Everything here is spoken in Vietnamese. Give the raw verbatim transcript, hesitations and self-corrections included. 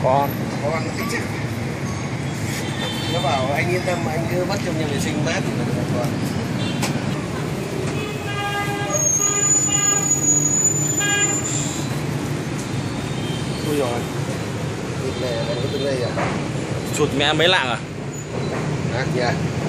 Con. Con thích chứ. Nó bảo anh yên tâm, anh cứ bắt trong nhà vệ sinh mát thì là được con. Ui rồi. Thịt này còn có từng đây à? Chuột mẹ mấy lạng à? Nát nha.